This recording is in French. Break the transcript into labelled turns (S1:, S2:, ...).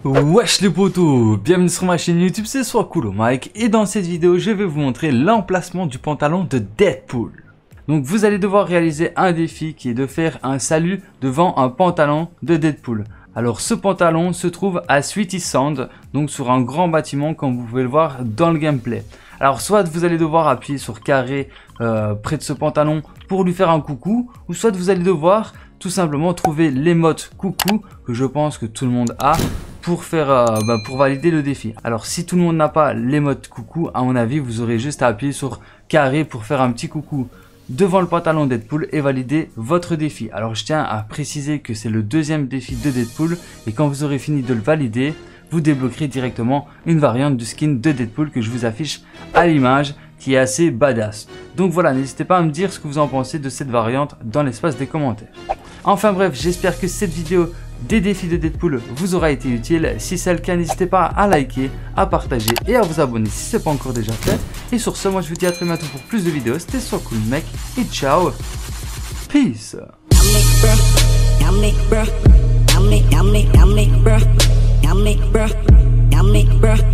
S1: Wesh les potos, bienvenue sur ma chaîne YouTube, c'est Swakoulo Mike et dans cette vidéo je vais vous montrer l'emplacement du pantalon de Deadpool. Donc vous allez devoir réaliser un défi qui est de faire un salut devant un pantalon de Deadpool. Alors ce pantalon se trouve à Sweetie Sound, donc sur un grand bâtiment comme vous pouvez le voir dans le gameplay. Alors soit vous allez devoir appuyer sur carré près de ce pantalon pour lui faire un coucou, ou soit vous allez devoir tout simplement trouver l'émote coucou que je pense que tout le monde a pour faire pour valider le défi. Alors si tout le monde n'a pas l'émote coucou, à mon avis vous aurez juste à appuyer sur carré pour faire un petit coucou devant le pantalon Deadpool et valider votre défi. Alors je tiens à préciser que c'est le deuxième défi de Deadpool et quand vous aurez fini de le valider, vous débloquerez directement une variante du skin de Deadpool que je vous affiche à l'image, qui est assez badass. Donc voilà, n'hésitez pas à me dire ce que vous en pensez de cette variante dans l'espace des commentaires. Enfin bref, j'espère que cette vidéo des défis de Deadpool vous aura été utile. Si c'est le cas, n'hésitez pas à liker, à partager et à vous abonner si ce n'est pas encore déjà fait. Et sur ce, moi je vous dis à très bientôt pour plus de vidéos. C'était Swakoulo Mike et ciao. Peace. Bruh.